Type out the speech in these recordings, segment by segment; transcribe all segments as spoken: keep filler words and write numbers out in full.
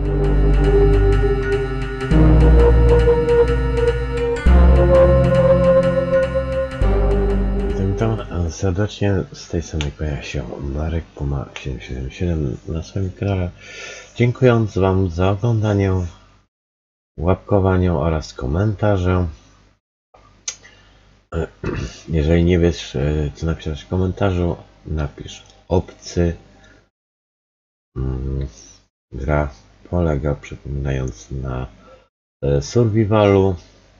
Witam serdecznie, z tej strony pojawia się Marek Puma siedem siedem siedem na swoim kanale. Dziękując Wam za oglądanie, łapkowanie oraz komentarze. Jeżeli nie wiesz, co napisać w komentarzu, napisz obcy. Gra polega, przypominając, na survivalu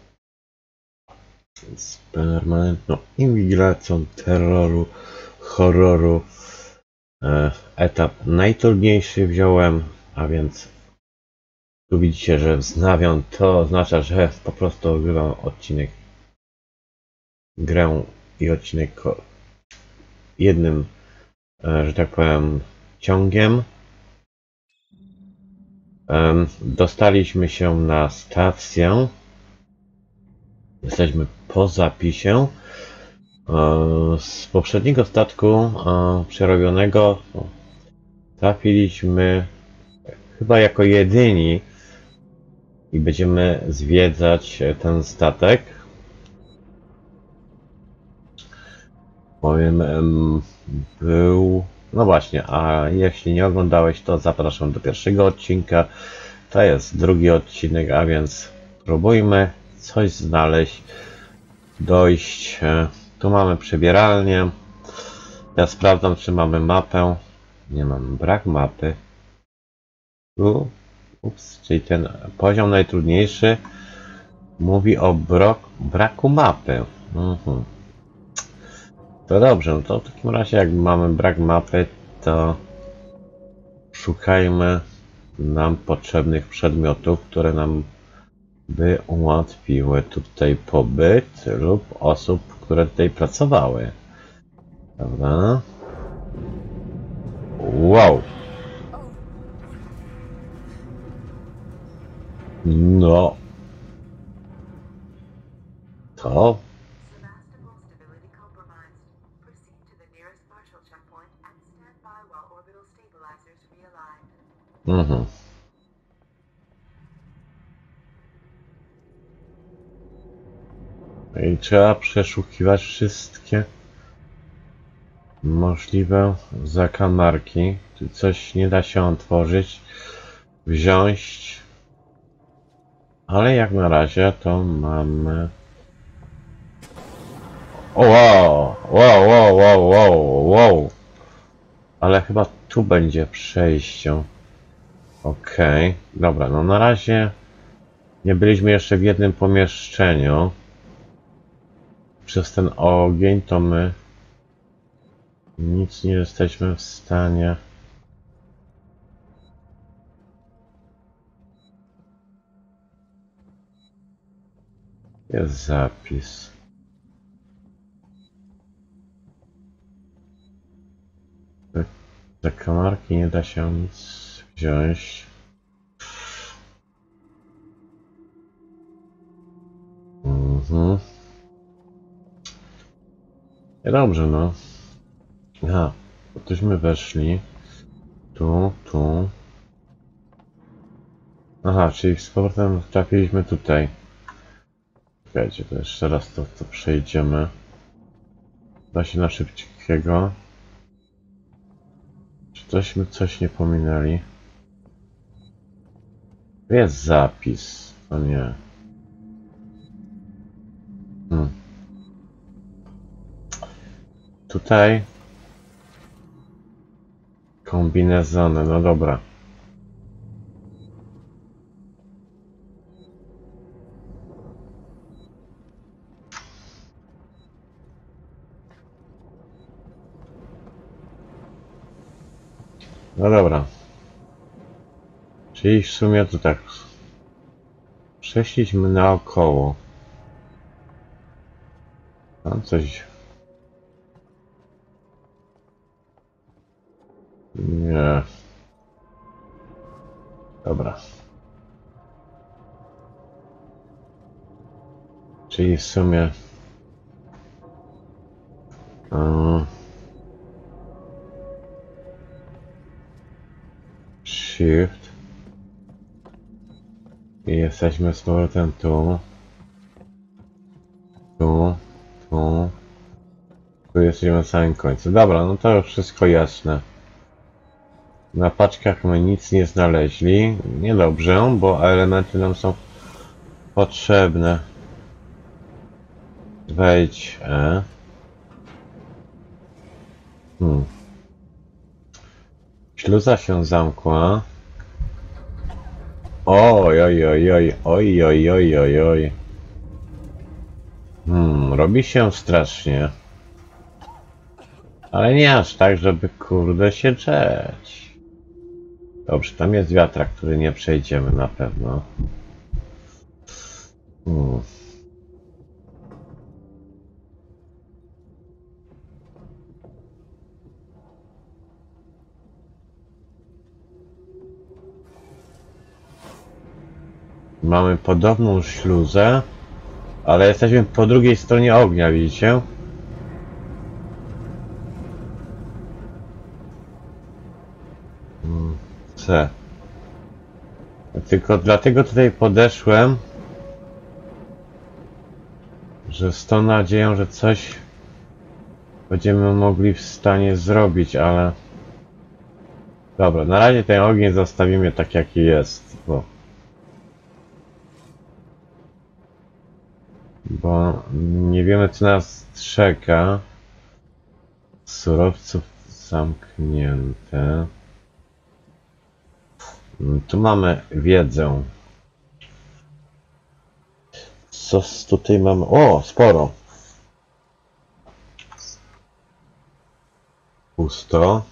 z permanentną inwigilacją, terroru, horroru. Etap najtrudniejszy wziąłem, a więc tu widzicie, że wznawiam, to oznacza, że po prostu ogrywam odcinek, grę i odcinek jednym, że tak powiem, ciągiem. Dostaliśmy się na stację. Jesteśmy po zapisie. Z poprzedniego statku przerobionego trafiliśmy chyba jako jedyni i będziemy zwiedzać ten statek. Powiem, był... No właśnie, a jeśli nie oglądałeś, to zapraszam do pierwszego odcinka. To jest drugi odcinek, a więc próbujmy coś znaleźć, dojść. Tu mamy przebieralnię. Ja sprawdzam, czy mamy mapę. Nie mam, brak mapy. Tu, ups, czyli ten poziom najtrudniejszy mówi o brok, braku mapy. Mhm. To dobrze, no to w takim razie, jak mamy brak mapy, to szukajmy nam potrzebnych przedmiotów, które nam by ułatwiły tutaj pobyt lub osób, które tutaj pracowały. Prawda? Wow! No. To? Mhm. I trzeba przeszukiwać wszystkie możliwe zakamarki. Tu coś nie da się otworzyć, wziąć. Ale jak na razie to mamy... O, wow! Wow, wow, wow, wow, wow! Ale chyba tu będzie przejście. Okej, okay. Dobra, no na razie nie byliśmy jeszcze w jednym pomieszczeniu. Przez ten ogień to my nic nie jesteśmy w stanie. Jest zapis. Za kamarki nie da się nic wziąć. Mhm. Dobrze, no. Aha, tośmy weszli. Tu, tu. Aha, czyli z powrotem trafiliśmy tutaj. Czekajcie, to jeszcze raz to, to przejdziemy. Da się na szybkiego. Czy tośmy coś nie pominęli? Jest zapis. O nie. Hmm. Tutaj kombinezony, no dobra. No dobra. Czyli w sumie to tak. Przeszliśmy naokoło. Tam coś... Nie. Dobra. Czyli w sumie... Um, shift. I jesteśmy z powrotem tu. Tu. Tu. Tu jesteśmy na samym końcu. Dobra, no to już wszystko jasne. Na paczkach my nic nie znaleźli. Niedobrze, bo elementy nam są potrzebne. Wejdź. E. Hmm. Śluza się zamkła. Oj, oj, oj, oj, oj, oj, oj, oj, oj. Hmm, robi się strasznie. Ale nie aż tak, żeby kurde się drzeć. Dobrze, tam jest wiatrak, który nie przejdziemy na pewno. Hmm. Mamy podobną śluzę, ale jesteśmy po drugiej stronie ognia, widzicie? Hmm. C. Tylko dlatego tutaj podeszłem, że z tą nadzieją, że coś będziemy mogli w stanie zrobić, ale... Dobra, na razie ten ogień zostawimy tak jaki jest, bo... Bo nie wiemy co nas czeka. Surowców zamknięte. Tu mamy wiedzę. Co tutaj mamy? O, sporo. Pusto.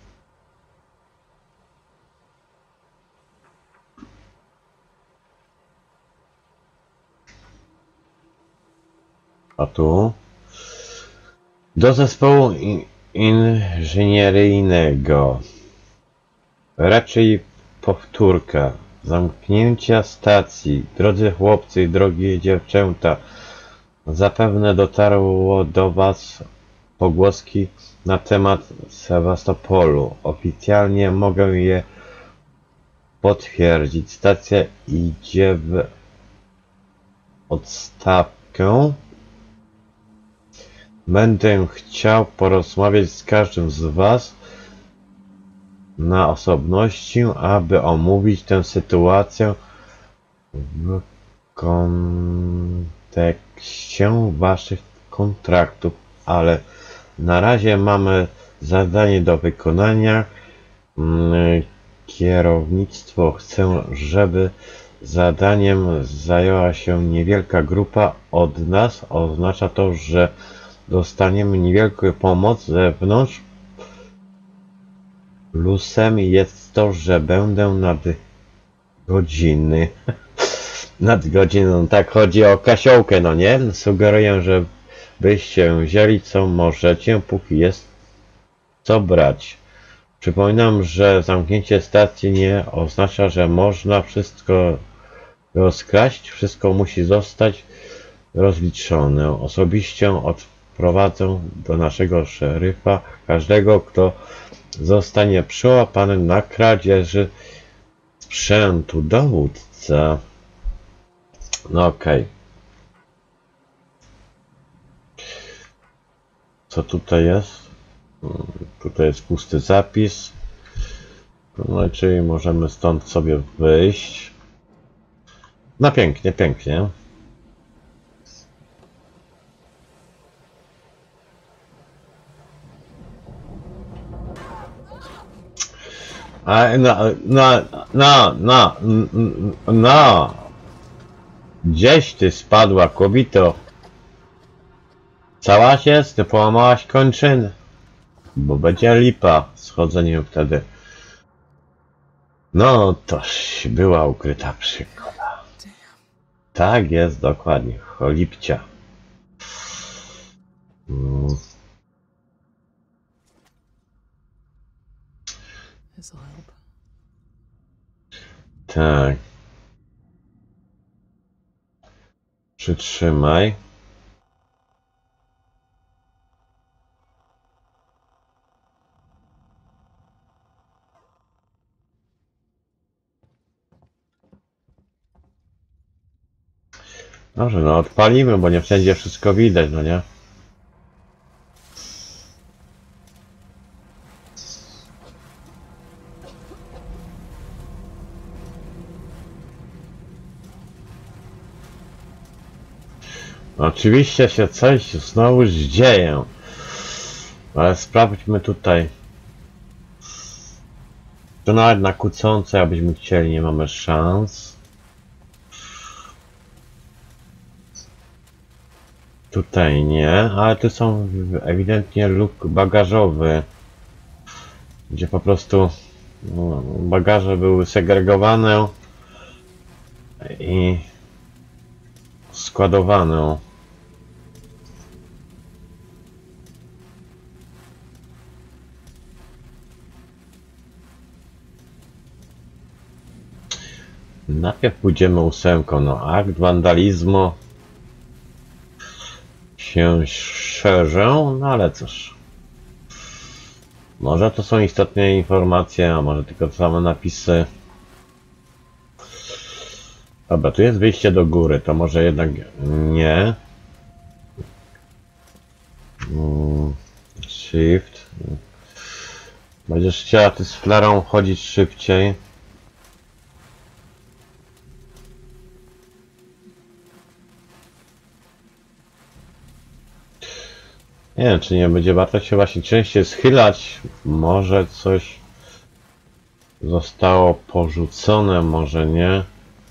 A tu? Do zespołu in inżynieryjnego. Raczej powtórka. Zamknięcia stacji. Drodzy chłopcy i drogie dziewczęta. Zapewne dotarło do Was pogłoski na temat Sewastopolu. Oficjalnie mogę je potwierdzić. Stacja idzie w odstawkę. Będę chciał porozmawiać z każdym z Was na osobności, aby omówić tę sytuację w kontekście Waszych kontraktów, ale na razie mamy zadanie do wykonania. Kierownictwo chce, żeby zadaniem zajęła się niewielka grupa od nas. Oznacza to, że dostaniemy niewielką pomoc z zewnątrz. Plusem jest to, że będę nadgodziny. Nadgodziny, tak chodzi o Kasiołkę, no nie? Sugeruję, że byście wzięli co możecie, póki jest co brać. Przypominam, że zamknięcie stacji nie oznacza, że można wszystko rozkraść. Wszystko musi zostać rozliczone. Osobiście odprowadzę do naszego szeryfa każdego, kto zostanie przyłapany na kradzieży sprzętu. Dowódca. No okej. Okay. Co tutaj jest? Tutaj jest pusty zapis. No czyli możemy stąd sobie wyjść. No pięknie, pięknie. A no, no, no, no, no. Gdzieś ty spadła, kobito. Całaś jest? Ty połamałaś kończyn? Bo będzie lipa z chodzeniem wtedy. No, toż była ukryta przygoda. Tak jest, dokładnie. Cholipcia. Mm. Tak. Przytrzymaj. Dobrze, no odpalimy, bo nie wszędzie wszystko widać, no nie? Oczywiście się coś znowu dzieje. Ale sprawdźmy tutaj. To nawet na kłócące, abyśmy chcieli, nie mamy szans. Tutaj nie, ale tu są ewidentnie luk bagażowy, gdzie po prostu no, bagaże były segregowane i składowane. Najpierw pójdziemy ósemką, no akt wandalizmu się szerzą, no ale cóż. Może to są istotne informacje, a może tylko te same napisy. Dobra, tu jest wyjście do góry, to może jednak nie. Shift. Będziesz chciała ty z flarą chodzić szybciej. Nie wiem, czy nie będzie warto się właśnie częściej schylać. Może coś zostało porzucone, może nie.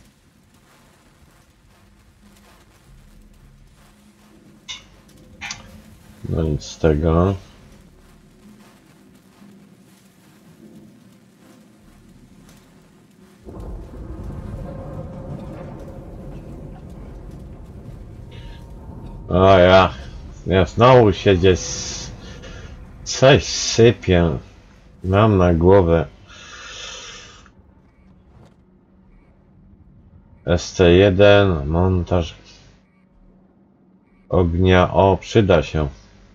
No nic z tego. O ja, ja znowu się gdzieś coś sypię. Mam na głowę. S C jeden, montaż ognia. O, przyda się.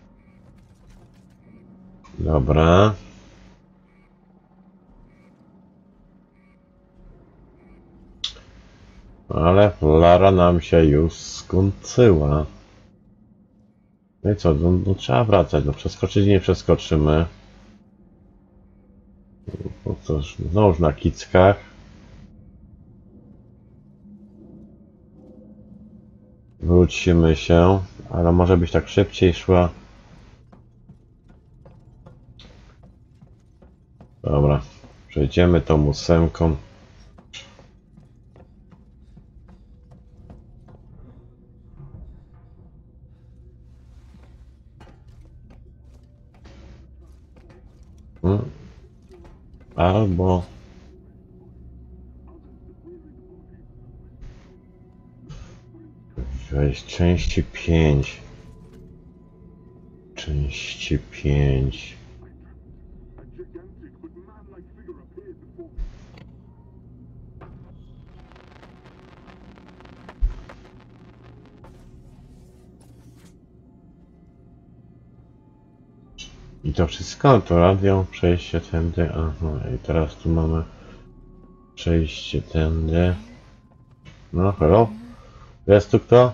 Dobra. Ale flara nam się już skończyła. No i co, no, no trzeba wracać, no przeskoczyć nie przeskoczymy. No cóż, znowuż na kickach. Wrócimy się, ale może być tak szybciej szła. Dobra, przejdziemy tą ósemką. Hmm. Albo wejść części pięć. Części pięć. I to wszystko, to radio, przejście tędy, aha, i teraz tu mamy przejście tędy. No, hello? Jest tu kto?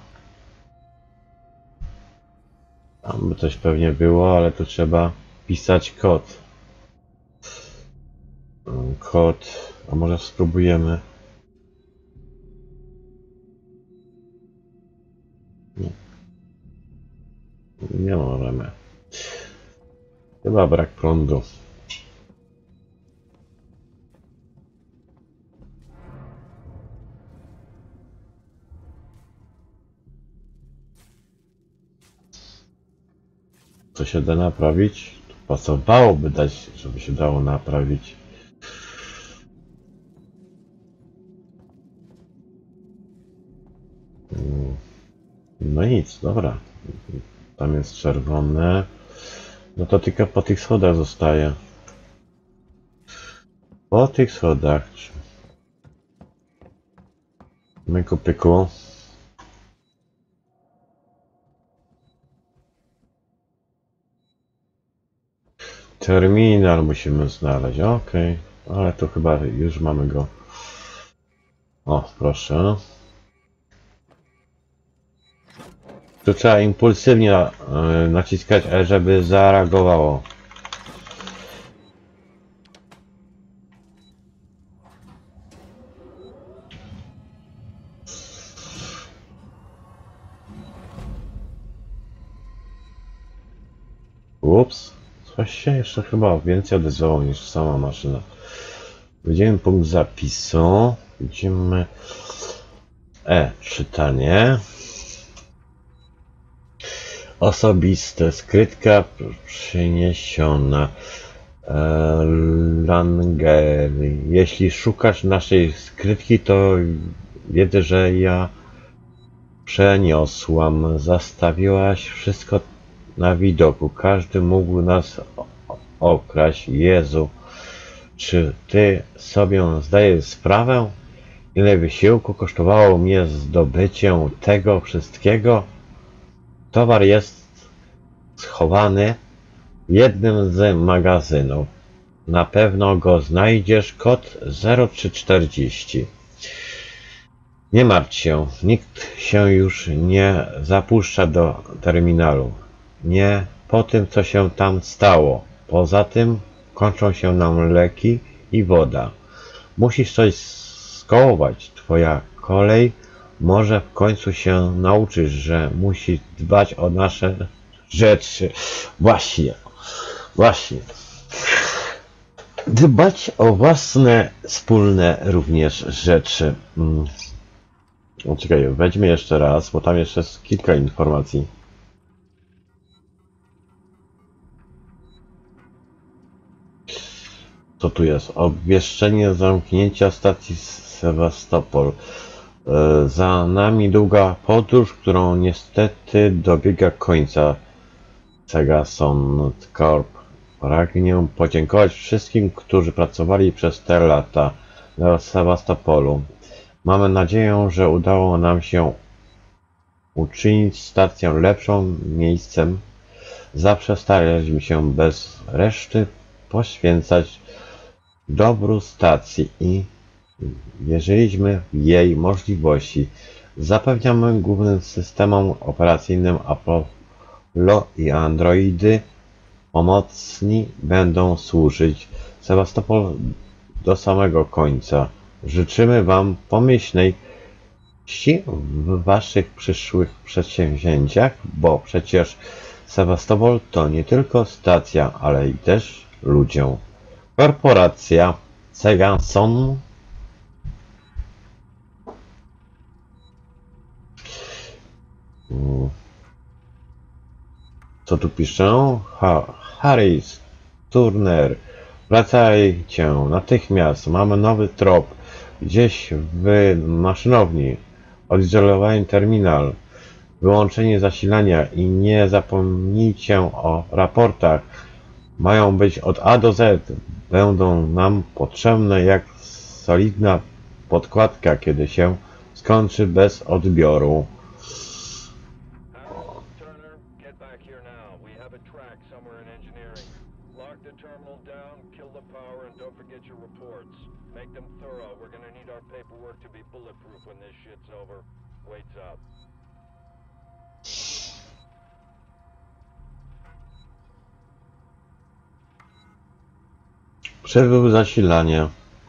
Tam by coś pewnie było, ale tu trzeba pisać kod. Kod, a może spróbujemy? Nie, nie możemy. Chyba brak prądu. Co się da naprawić? Tu pasowałoby dać, żeby się dało naprawić. No nic, dobra. Tam jest czerwone. No to tylko po tych schodach zostaje. Po tych schodach. Myku pyku. Terminal musimy znaleźć. Ok, ale to chyba już mamy go. O, proszę. Tu trzeba impulsywnie yy, naciskać E, żeby zareagowało. Ups, coś się jeszcze chyba więcej odezwało niż sama maszyna. Widzimy punkt zapisu. Widzimy E, czytanie. Osobiste, skrytka przyniesiona. E, Langery. Jeśli szukasz naszej skrytki, to wiedzę, że ja przeniosłam. Zastawiłaś wszystko na widoku. Każdy mógł nas okraść. Jezu, czy ty sobie zdajesz sprawę, ile wysiłku kosztowało mnie zdobycie tego wszystkiego? Towar jest schowany w jednym z magazynów. Na pewno go znajdziesz. Kod zero trzy czterdzieści. Nie martw się, nikt się już nie zapuszcza do terminalu. Nie po tym, co się tam stało. Poza tym kończą się nam leki i woda. Musisz coś skołować. Twoja kolej. Może w końcu się nauczysz, że musisz dbać o nasze rzeczy. Właśnie. Właśnie. Dbać o własne, wspólne również rzeczy. Hmm. O, czekaj, weźmy jeszcze raz, bo tam jeszcze jest kilka informacji. Co tu jest? Obwieszczenie zamknięcia stacji Sewastopol. E, za nami długa podróż, którą niestety dobiega końca. Segason Corp. Pragnę podziękować wszystkim, którzy pracowali przez te lata na Sewastopolu. Mamy nadzieję, że udało nam się uczynić stację lepszym miejscem. Zawsze staraliśmy się bez reszty poświęcać dobru stacji i wierzyliśmy w jej możliwości. Zapewniamy głównym systemom operacyjnym Apollo i Androidy pomocni będą służyć Sewastopol do samego końca. Życzymy Wam pomyślnej w Waszych przyszłych przedsięwzięciach, bo przecież Sewastopol to nie tylko stacja, ale i też ludzie. Korporacja Segason. Co tu piszę? Ha Harris Turner. Wracajcie natychmiast. Mamy nowy trop. Gdzieś w maszynowni. Odizolowany terminal. Wyłączenie zasilania i nie zapomnijcie o raportach. Mają być od A do Z. Będą nam potrzebne jak solidna podkładka, kiedy się skończy bez odbioru. Przerwy zasilania.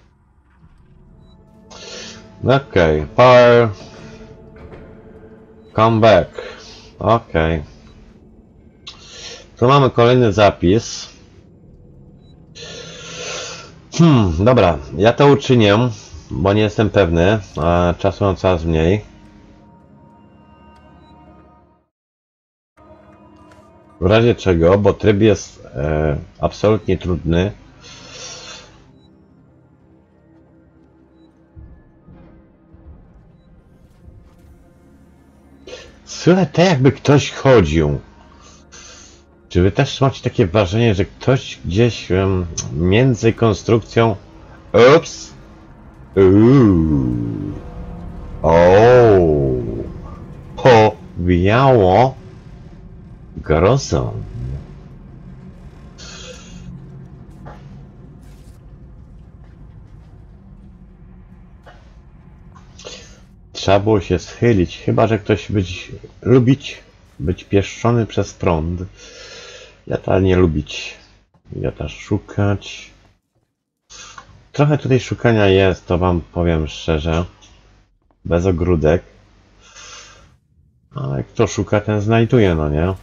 Okej, okay. Power. Come back. Okej. Okay. Tu mamy kolejny zapis. Hmm, dobra, ja to uczynię, bo nie jestem pewny, a czasu mam coraz mniej. W razie czego, bo tryb jest e, absolutnie trudny. Słychać tak, jakby ktoś chodził. Czy wy też macie takie wrażenie, że ktoś gdzieś um, między konstrukcją... Ups! Uuu! O! Powiało grozą. Trzeba było się schylić, chyba że ktoś być lubić być pieszczony przez prąd. Ja to nie lubić. Ja też szukać. Trochę tutaj szukania jest, to wam powiem szczerze. Bez ogródek. Ale kto szuka, ten znajduje, no nie?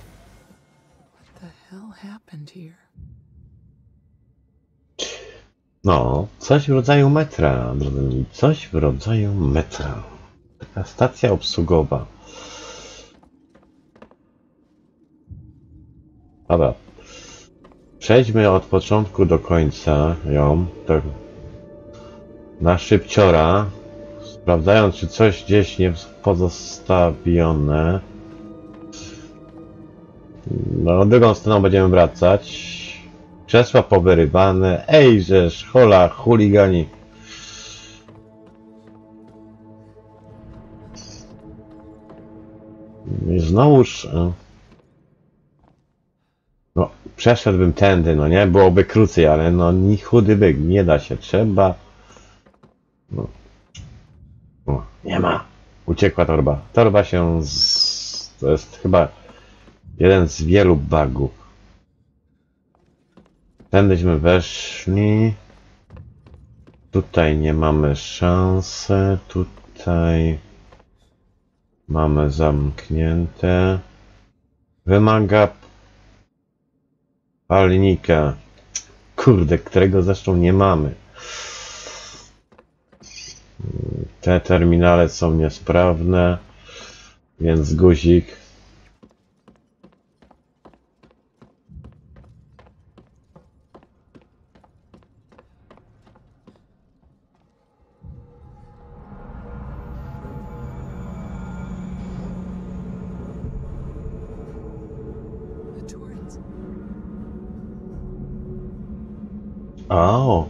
No, coś w rodzaju metra, drodzy moi. Coś w rodzaju metra. Taka stacja obsługowa. Dobra. Przejdźmy od początku do końca ją, tak na szybciora, sprawdzając, czy coś gdzieś nie pozostawione. No, drugą stroną będziemy wracać. Krzesła powyrywane. Ej, żeż, hola, chuligani. I znowuż... No, przeszedłbym tędy, no nie? Byłoby krócej, ale no, ni chudy byk, nie da się, trzeba... No. O, nie ma. Uciekła torba. Torba się z... To jest chyba jeden z wielu bugów. Tędyśmy weszli. Tutaj nie mamy szansy. Tutaj mamy zamknięte. Wymaga palnika. Kurde, którego zresztą nie mamy. Te terminale są niesprawne, więc guzik. O.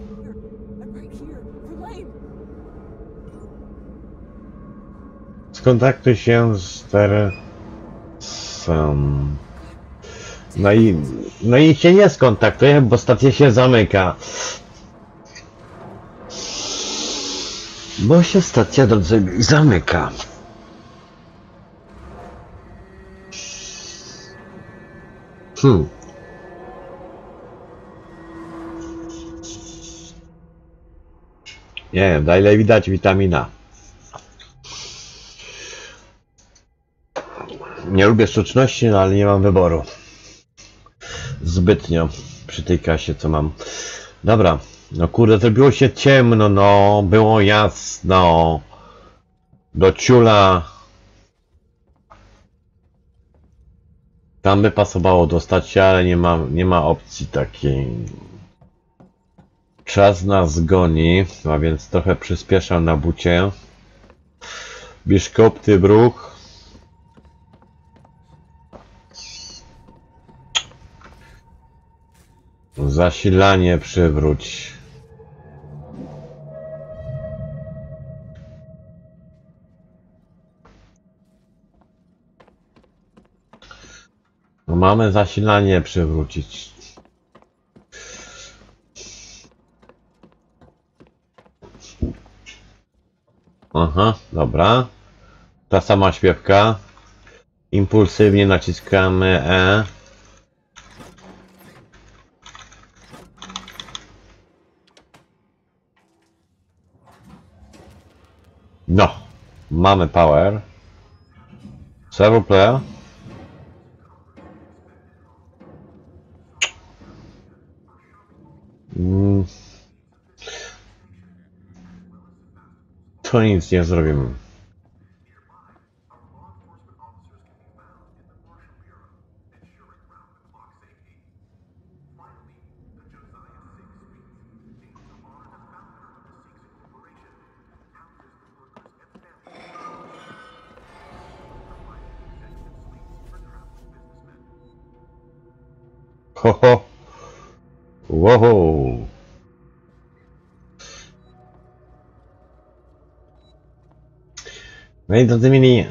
Skontaktuj się z Teresą. No i, no i się nie skontaktuje, bo stacja się zamyka. Bo się stacja, drodzy, zamyka. Hmm. Nie wiem, na ile widać witamina. Nie lubię sztuczności, no ale nie mam wyboru. Zbytnio przy tej kasie, co mam. Dobra, no kurde, zrobiło się ciemno, no, było jasno. Do ciula. Tam by pasowało dostać się, ale nie ma, nie ma opcji takiej. Czas nas goni, a więc trochę przyspieszam na bucie. Biszkopty bruch. Zasilanie przywróć. No mamy zasilanie przywrócić. Aha, dobra. Ta sama śpiewka. Impulsywnie naciskamy E. No, mamy power. Servo player. Mm. To nic nie zrobimy. Ho ho. Wow. No i drodzy mili,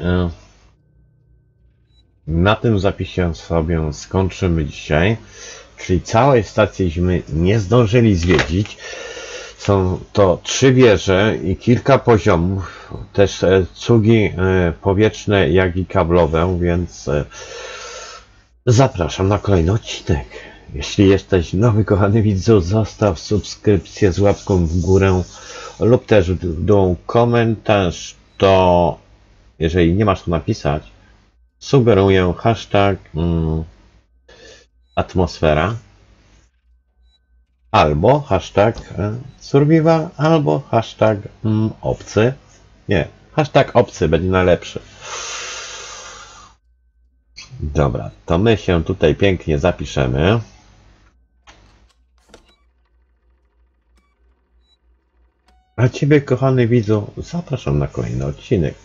na tym zapisie sobie skończymy dzisiaj, czyli całej stacjśmy nie zdążyli zwiedzić. Są to trzy wieże i kilka poziomów. też e, cugi e, powietrzne, jak i kablowe, więc e, zapraszam na kolejny odcinek. Jeśli jesteś nowy, kochany widzu, zostaw subskrypcję z łapką w górę lub też w dół komentarz, to jeżeli nie masz co napisać, sugeruję hashtag mm, atmosfera albo hashtag e, survival, albo hashtag mm, obcy. Nie, hashtag obcy będzie najlepszy. Dobra, to my się tutaj pięknie zapiszemy. A Ciebie, kochany widzu, zapraszam na kolejny odcinek.